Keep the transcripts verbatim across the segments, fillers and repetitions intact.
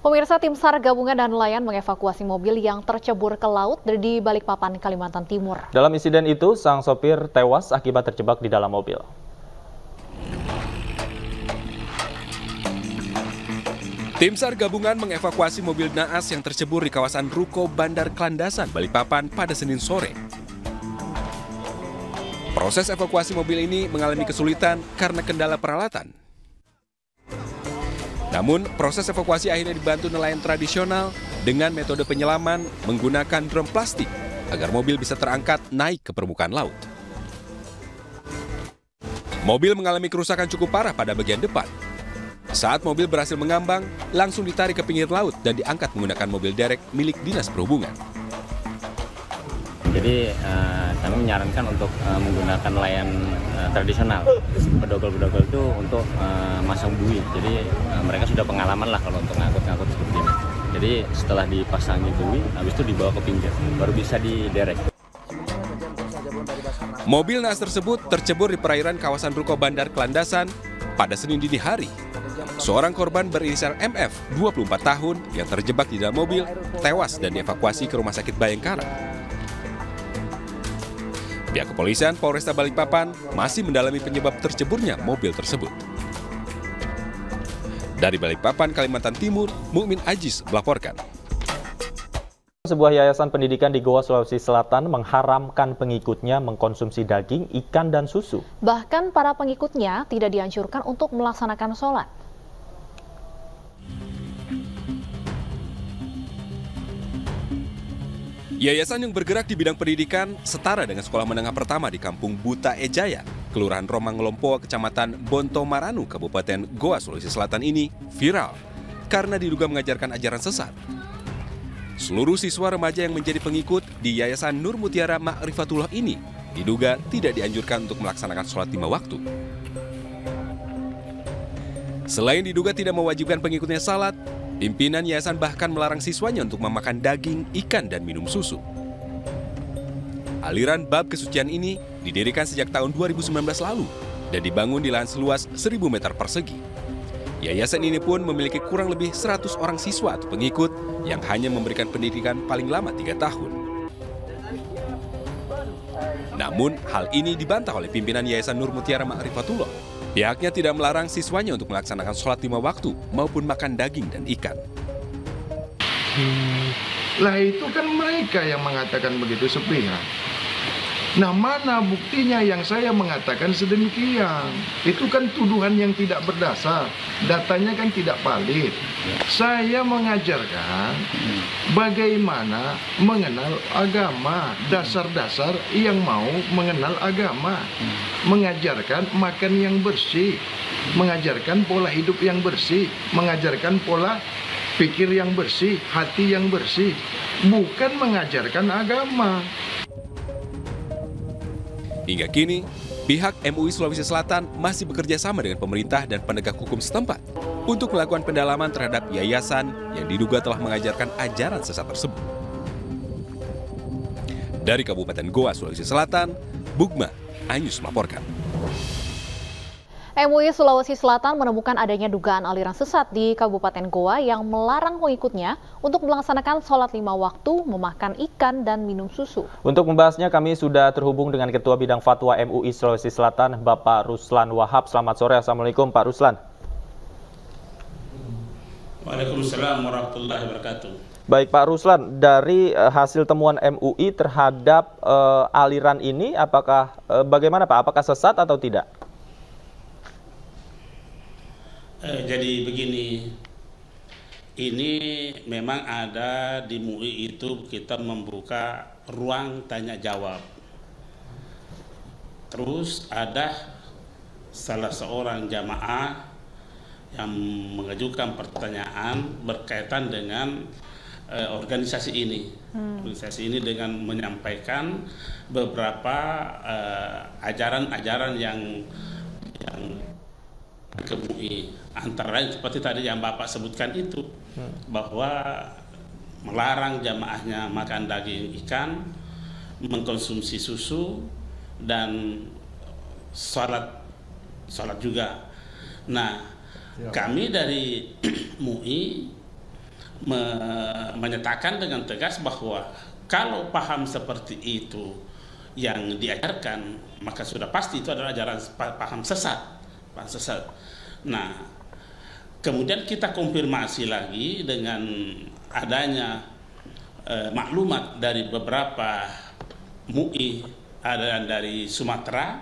Pemirsa, tim SAR gabungan dan nelayan mengevakuasi mobil yang tercebur ke laut di Balikpapan, Kalimantan Timur. Dalam insiden itu, sang sopir tewas akibat terjebak di dalam mobil. Tim SAR gabungan mengevakuasi mobil naas yang tercebur di kawasan Ruko Bandar Klandasan, Balikpapan pada Senin sore. Proses evakuasi mobil ini mengalami kesulitan karena kendala peralatan. Namun, proses evakuasi akhirnya dibantu nelayan tradisional dengan metode penyelaman menggunakan drum plastik agar mobil bisa terangkat naik ke permukaan laut. Mobil mengalami kerusakan cukup parah pada bagian depan. Saat mobil berhasil mengambang, langsung ditarik ke pinggir laut dan diangkat menggunakan mobil derek milik Dinas Perhubungan. Jadi uh, kami menyarankan untuk uh, menggunakan nelayan uh, tradisional. Bedogel-bedogel itu untuk uh, masang buoy. Jadi uh, mereka sudah pengalaman lah kalau untuk ngangkut-ngangkut seperti ini. Jadi setelah dipasangi buoy, habis itu dibawa ke pinggir, baru bisa diderek. Mobil naas tersebut tercebur di perairan kawasan Ruko Bandar Klandasan pada Senin dini hari. Seorang korban berinisial M F, dua puluh empat tahun, yang terjebak di dalam mobil, tewas dan dievakuasi ke Rumah Sakit Bayangkara. Pihak kepolisian Polresta Balikpapan masih mendalami penyebab terceburnya mobil tersebut. Dari Balikpapan, Kalimantan Timur, Mukmin Ajis melaporkan. Sebuah yayasan pendidikan di Goa, Sulawesi Selatan mengharamkan pengikutnya mengkonsumsi daging, ikan, dan susu. Bahkan para pengikutnya tidak dianjurkan untuk melaksanakan sholat. Yayasan yang bergerak di bidang pendidikan setara dengan sekolah menengah pertama di Kampung Buta Ejaya, Kelurahan Romang Lompoa, Kecamatan Bonto Maranu, Kabupaten Goa, Sulawesi Selatan ini viral karena diduga mengajarkan ajaran sesat. Seluruh siswa remaja yang menjadi pengikut di Yayasan Nur Mutiara Ma'rifatullah ini diduga tidak dianjurkan untuk melaksanakan sholat lima waktu. Selain diduga tidak mewajibkan pengikutnya salat, pimpinan yayasan bahkan melarang siswanya untuk memakan daging, ikan, dan minum susu. Aliran bab kesucian ini didirikan sejak tahun dua ribu sembilan belas lalu dan dibangun di lahan seluas seribu meter persegi. Yayasan ini pun memiliki kurang lebih seratus orang siswa atau pengikut yang hanya memberikan pendidikan paling lama tiga tahun. Namun, hal ini dibantah oleh pimpinan Yayasan Nur Mutiara Ma'rifatullah. Pihaknya tidak melarang siswanya untuk melaksanakan sholat lima waktu maupun makan daging dan ikan. Hmm. Lah itu kan mereka yang mengatakan begitu sepihak. Nah, mana buktinya yang saya mengatakan sedemikian? Itu kan tuduhan yang tidak berdasar. Datanya kan tidak valid. Saya mengajarkan bagaimana mengenal agama, dasar-dasar yang mau mengenal agama. Mengajarkan makan yang bersih, mengajarkan pola hidup yang bersih, mengajarkan pola pikir yang bersih, hati yang bersih, bukan mengajarkan agama. Hingga kini, pihak M U I Sulawesi Selatan masih bekerja sama dengan pemerintah dan penegak hukum setempat untuk melakukan pendalaman terhadap yayasan yang diduga telah mengajarkan ajaran sesat tersebut. Dari Kabupaten Goa, Sulawesi Selatan, Bugma Anyus melaporkan. M U I Sulawesi Selatan menemukan adanya dugaan aliran sesat di Kabupaten Goa yang melarang pengikutnya untuk melaksanakan sholat lima waktu, memakan ikan, dan minum susu. Untuk membahasnya, kami sudah terhubung dengan Ketua Bidang Fatwa M U I Sulawesi Selatan, Bapak Ruslan Wahab. Selamat sore, Assalamualaikum Pak Ruslan. Waalaikumsalam warahmatullahi wabarakatuh. Baik Pak Ruslan, dari uh, hasil temuan M U I terhadap uh, aliran ini, apakah uh, bagaimana Pak? Apakah sesat atau tidak? Eh, jadi begini, ini memang ada di M U I itu kita membuka ruang tanya jawab. Terus ada salah seorang jamaah yang mengajukan pertanyaan berkaitan dengan eh, organisasi ini. Hmm. Organisasi ini dengan menyampaikan beberapa ajaran-ajaran eh, yang yang ke M U I, antara lain seperti tadi yang Bapak sebutkan itu, hmm. bahwa melarang jamaahnya makan daging ikan, mengkonsumsi susu, dan sholat sholat juga. Nah, ya. Kami dari M U I me menyatakan dengan tegas bahwa kalau paham seperti itu yang diajarkan, maka sudah pasti itu adalah ajaran paham sesat, paham sesat. Nah, kemudian kita konfirmasi lagi dengan adanya eh, maklumat dari beberapa M U I, ada dari Sumatera,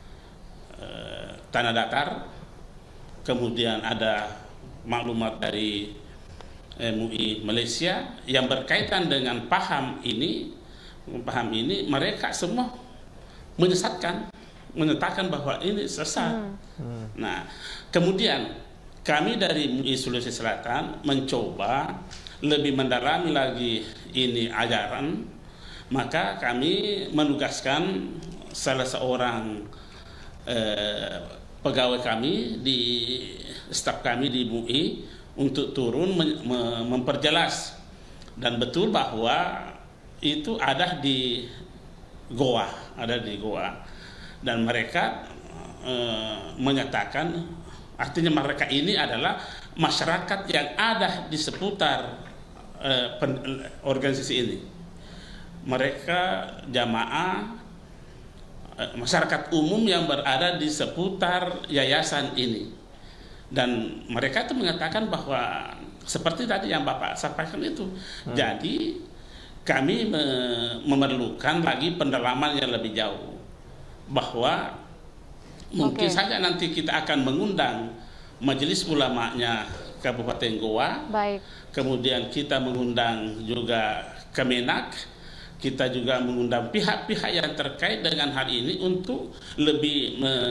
eh, Tanah Datar, kemudian ada maklumat dari M U I Malaysia yang berkaitan dengan paham ini, paham ini mereka semua menyesatkan, menyatakan bahwa ini sesat. Hmm. Hmm. Nah, kemudian kami dari M U I Sulawesi Selatan mencoba lebih mendalami lagi ini ajaran, maka kami menugaskan salah seorang eh, pegawai kami di staf kami di M U I untuk turun memperjelas, dan betul bahwa itu ada di Goa, ada di Goa, dan mereka e, menyatakan, artinya mereka ini adalah masyarakat yang ada di seputar e, pen, organisasi ini. Mereka jamaah e, masyarakat umum yang berada di seputar yayasan ini. Dan mereka itu mengatakan bahwa seperti tadi yang Bapak sampaikan itu. Hmm. Jadi kami me memerlukan lagi pendalaman yang lebih jauh. Bahwa mungkin okay. saja nanti kita akan mengundang majelis ulamanya Kabupaten Goa. Baik. Kemudian kita mengundang juga Kemenak. Kita juga mengundang pihak-pihak yang terkait dengan hal ini untuk lebih me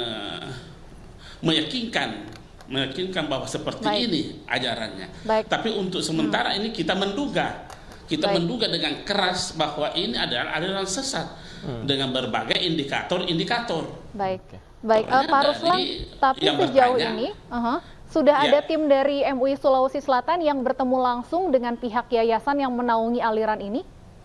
meyakinkan meyakinkan bahwa seperti Baik. ini ajarannya. Baik. Tapi untuk sementara hmm. ini kita menduga, kita Baik. menduga dengan keras bahwa ini adalah aliran sesat hmm. dengan berbagai indikator-indikator. Baik, baik, uh, Pak Ruslan. Tapi sejauh bertanya, ini uh -huh, sudah ya. ada tim dari M U I Sulawesi Selatan yang bertemu langsung dengan pihak yayasan yang menaungi aliran ini?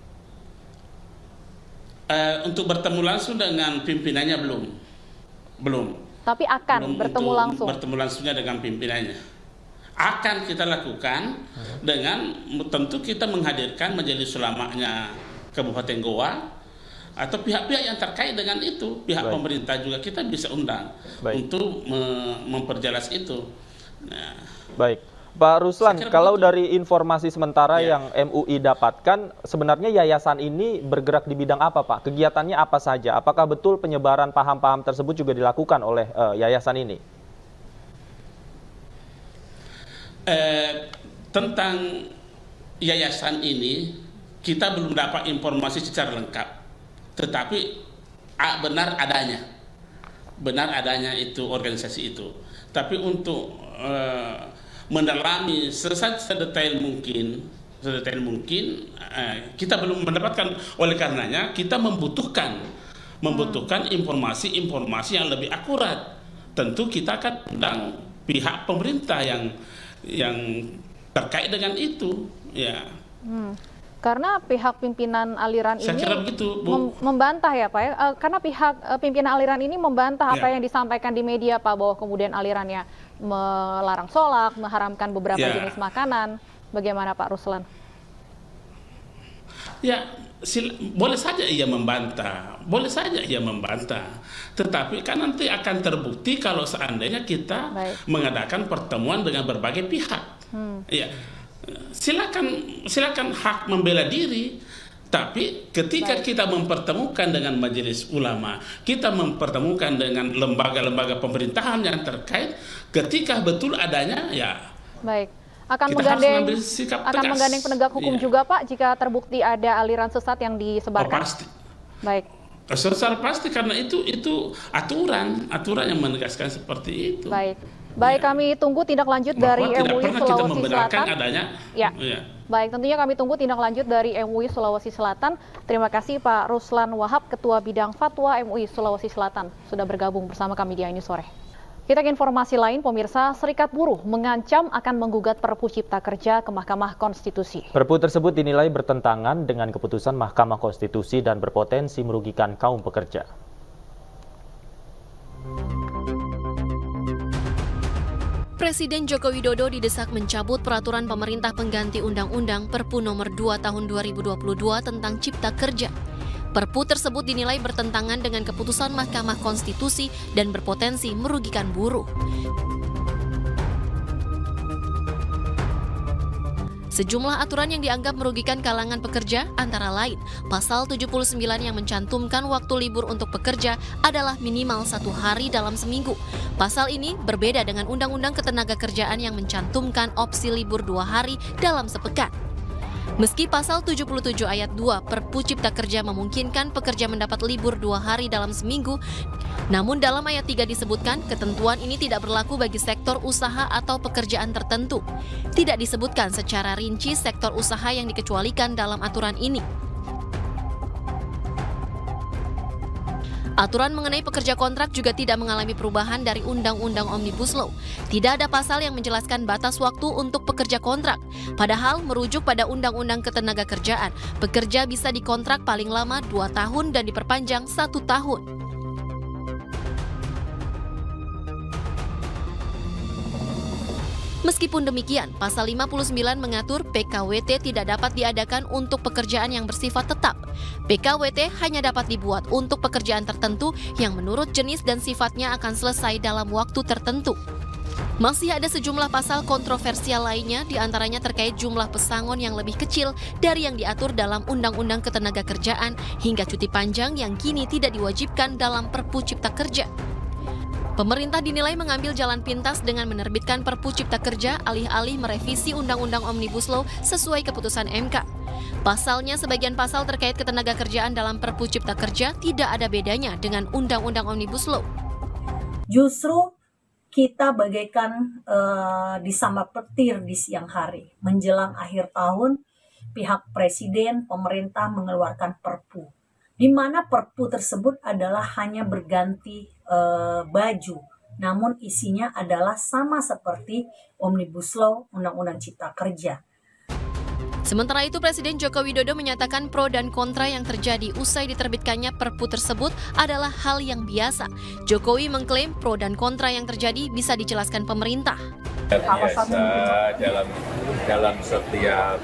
Uh, untuk bertemu langsung dengan pimpinannya belum, belum. Tapi akan Belum bertemu langsung. Bertemu langsungnya dengan pimpinannya. Akan kita lakukan hmm. dengan tentu kita menghadirkan majelis ulamanya Kabupaten Goa atau pihak-pihak yang terkait dengan itu, pihak Baik. pemerintah juga kita bisa undang Baik. untuk me memperjelas itu. Nah, Baik. Pak Ruslan, kalau begitu. dari informasi sementara ya. yang M U I dapatkan, sebenarnya yayasan ini bergerak di bidang apa, Pak? Kegiatannya apa saja? Apakah betul penyebaran paham-paham tersebut juga dilakukan oleh uh, yayasan ini? Eh, tentang yayasan ini, kita belum dapat informasi secara lengkap. Tetapi ah, benar adanya. Benar adanya itu organisasi itu. Tapi untuk... Eh, mendalami sedetail mungkin, sedetail mungkin eh, kita belum mendapatkan. Oleh karenanya kita membutuhkan, membutuhkan informasi-informasi yang lebih akurat. Tentu kita akan undang pihak pemerintah yang yang terkait dengan itu, ya. Hmm. Karena pihak pimpinan aliran Saya ini begitu, mem membantah ya Pak ya, uh, karena pihak uh, pimpinan aliran ini membantah ya. apa yang disampaikan di media Pak, bahwa kemudian alirannya melarang sholat, mengharamkan beberapa ya. jenis makanan. Bagaimana Pak Ruslan? Ya, boleh saja ia membantah, boleh saja ia membantah. Tetapi kan nanti akan terbukti kalau seandainya kita Baik. mengadakan pertemuan dengan berbagai pihak. Hmm. Ya. Silakan, silakan hak membela diri, tapi ketika Baik. kita mempertemukan dengan majelis ulama, kita mempertemukan dengan lembaga-lembaga pemerintahan yang terkait, ketika betul adanya, ya. Baik. Akan menggandeng, akan menggandeng penegak hukum ya. juga Pak, jika terbukti ada aliran sesat yang disebarkan. Oh, pasti. Baik. Secara pasti, karena itu itu aturan, aturan yang menegaskan seperti itu. Baik. Baik, ya. kami tunggu tindak lanjut Bahwa dari M U I Sulawesi Selatan. Adanya, ya. ya. Baik, tentunya kami tunggu tindak lanjut dari M U I Sulawesi Selatan. Terima kasih Pak Ruslan Wahab, Ketua Bidang Fatwa M U I Sulawesi Selatan, sudah bergabung bersama kami di A I News Sore. Kita ke informasi lain, pemirsa. Serikat Buruh mengancam akan menggugat Perpu Cipta Kerja ke Mahkamah Konstitusi. Perpu tersebut dinilai bertentangan dengan keputusan Mahkamah Konstitusi dan berpotensi merugikan kaum pekerja. Presiden Joko Widodo didesak mencabut peraturan pemerintah pengganti Undang-Undang Perpu Nomor dua Tahun dua ribu dua puluh dua tentang Cipta Kerja. Perpu tersebut dinilai bertentangan dengan keputusan Mahkamah Konstitusi dan berpotensi merugikan buruh. Sejumlah aturan yang dianggap merugikan kalangan pekerja antara lain, pasal tujuh puluh sembilan yang mencantumkan waktu libur untuk pekerja adalah minimal satu hari dalam seminggu. Pasal ini berbeda dengan Undang-Undang Ketenagakerjaan yang mencantumkan opsi libur dua hari dalam sepekan. Meski pasal tujuh puluh tujuh ayat dua Perpu Cipta Kerja memungkinkan pekerja mendapat libur dua hari dalam seminggu, namun dalam ayat tiga disebutkan ketentuan ini tidak berlaku bagi sektor usaha atau pekerjaan tertentu. Tidak disebutkan secara rinci sektor usaha yang dikecualikan dalam aturan ini. Aturan mengenai pekerja kontrak juga tidak mengalami perubahan dari Undang-Undang Omnibus Law. Tidak ada pasal yang menjelaskan batas waktu untuk pekerja kontrak. Padahal merujuk pada Undang-Undang Ketenagakerjaan, pekerja bisa dikontrak paling lama dua tahun dan diperpanjang satu tahun. Meskipun demikian, pasal lima puluh sembilan mengatur P K W T tidak dapat diadakan untuk pekerjaan yang bersifat tetap. P K W T hanya dapat dibuat untuk pekerjaan tertentu yang menurut jenis dan sifatnya akan selesai dalam waktu tertentu. Masih ada sejumlah pasal kontroversial lainnya, diantaranya terkait jumlah pesangon yang lebih kecil dari yang diatur dalam Undang-Undang Ketenagakerjaan hingga cuti panjang yang kini tidak diwajibkan dalam Perpu Cipta Kerja. Pemerintah dinilai mengambil jalan pintas dengan menerbitkan Perpu Cipta Kerja alih-alih merevisi Undang-Undang Omnibus Law sesuai keputusan M K. Pasalnya, sebagian pasal terkait ketenagakerjaan dalam Perpu Cipta Kerja tidak ada bedanya dengan Undang-Undang Omnibus Law. Justru kita bagaikan uh, disambar petir di siang hari. Menjelang akhir tahun, pihak Presiden, pemerintah mengeluarkan Perpu, di mana Perpu tersebut adalah hanya berganti e, baju, namun isinya adalah sama seperti Omnibus Law, Undang-Undang Cipta Kerja. Sementara itu, Presiden Joko Widodo menyatakan pro dan kontra yang terjadi usai diterbitkannya Perpu tersebut adalah hal yang biasa. Jokowi mengklaim pro dan kontra yang terjadi bisa dijelaskan pemerintah. Biasa dalam dalam setiap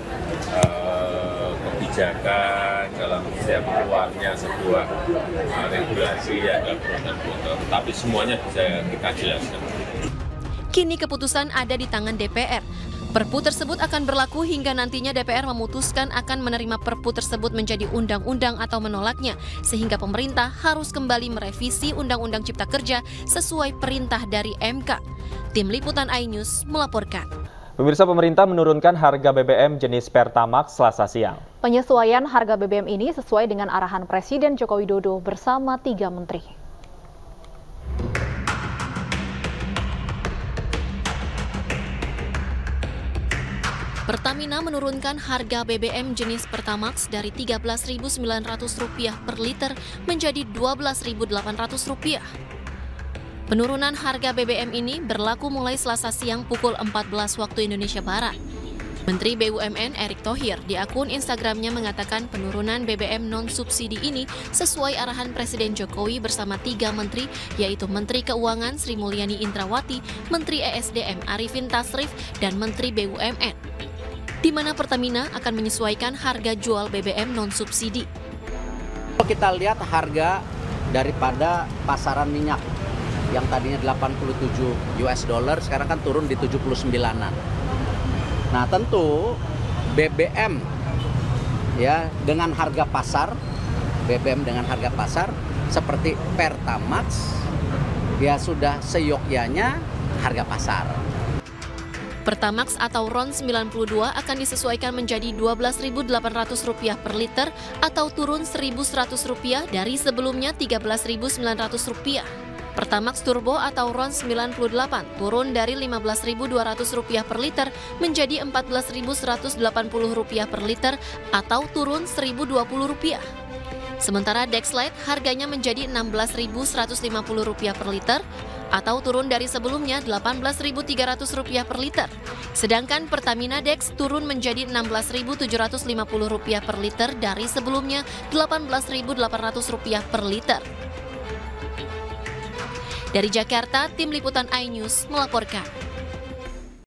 uh, kebijakan, dalam setiap keluarnya sebuah uh, regulasi ya ada pro dan kontra, tapi semuanya bisa kita jelaskan. Kini keputusan ada di tangan D P R. Perpu tersebut akan berlaku hingga nantinya D P R memutuskan akan menerima Perpu tersebut menjadi undang-undang atau menolaknya, sehingga pemerintah harus kembali merevisi Undang-Undang Cipta Kerja sesuai perintah dari M K. Tim Liputan iNews melaporkan. Pemirsa, pemerintah menurunkan harga B B M jenis Pertamax Selasa siang. Penyesuaian harga B B M ini sesuai dengan arahan Presiden Joko Widodo bersama tiga menteri. Pertamina menurunkan harga B B M jenis Pertamax dari tiga belas ribu sembilan ratus rupiah per liter menjadi dua belas ribu delapan ratus rupiah. Penurunan harga B B M ini berlaku mulai Selasa siang pukul empat belas waktu Indonesia Barat. Menteri B U M N Erick Thohir di akun Instagramnya mengatakan penurunan B B M non-subsidi ini sesuai arahan Presiden Jokowi bersama tiga menteri, yaitu Menteri Keuangan Sri Mulyani Indrawati, Menteri E S D M Arifin Tasrif, dan Menteri B U M N. Di mana Pertamina akan menyesuaikan harga jual B B M non-subsidi. Kita lihat harga daripada pasaran minyak yang tadinya delapan puluh tujuh U S dollar sekarang kan turun di tujuh puluh sembilanan. Nah, tentu B B M ya dengan harga pasar, B B M dengan harga pasar seperti Pertamax ya sudah seyogyanya harga pasar. Pertamax atau R O N sembilan puluh dua akan disesuaikan menjadi dua belas ribu delapan ratus rupiah per liter atau turun seribu seratus rupiah dari sebelumnya tiga belas ribu sembilan ratus rupiah. Pertamax Turbo atau R O N sembilan puluh delapan turun dari lima belas ribu dua ratus rupiah per liter menjadi empat belas ribu seratus delapan puluh rupiah per liter atau turun seribu dua puluh rupiah. Sementara Dexlite harganya menjadi enam belas ribu seratus lima puluh rupiah per liter atau turun dari sebelumnya delapan belas ribu tiga ratus rupiah per liter. Sedangkan Pertamina Dex turun menjadi enam belas ribu tujuh ratus lima puluh rupiah per liter dari sebelumnya delapan belas ribu delapan ratus rupiah per liter. Dari Jakarta, Tim Liputan iNews melaporkan.